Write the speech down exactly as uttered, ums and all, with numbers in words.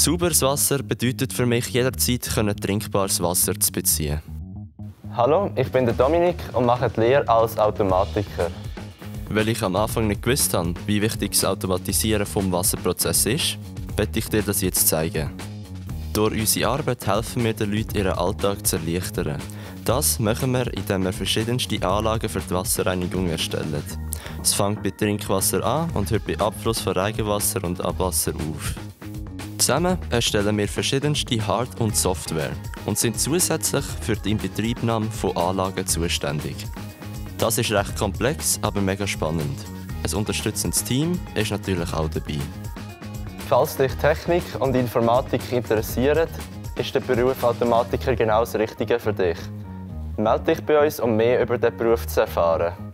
Sauberes Wasser bedeutet für mich, jederzeit trinkbares Wasser zu beziehen. Hallo, ich bin der Dominik und mache die Lehre als Automatiker. Weil ich am Anfang nicht gewusst habe, wie wichtig das Automatisieren des Wasserprozesses ist, möchte ich dir das jetzt zeigen. Durch unsere Arbeit helfen wir den Leuten, ihren Alltag zu erleichtern. Das machen wir, indem wir verschiedenste Anlagen für die Wasserreinigung erstellen. Es fängt bei Trinkwasser an und hört bei Abfluss von Regenwasser und Abwasser auf. Zusammen erstellen wir verschiedenste Hard- und Software und sind zusätzlich für die Inbetriebnahme von Anlagen zuständig. Das ist recht komplex, aber mega spannend. Ein unterstützendes Team ist natürlich auch dabei. Falls dich Technik und Informatik interessieren, ist der Beruf Automatiker genau das Richtige für dich. Melde dich bei uns, um mehr über diesen Beruf zu erfahren.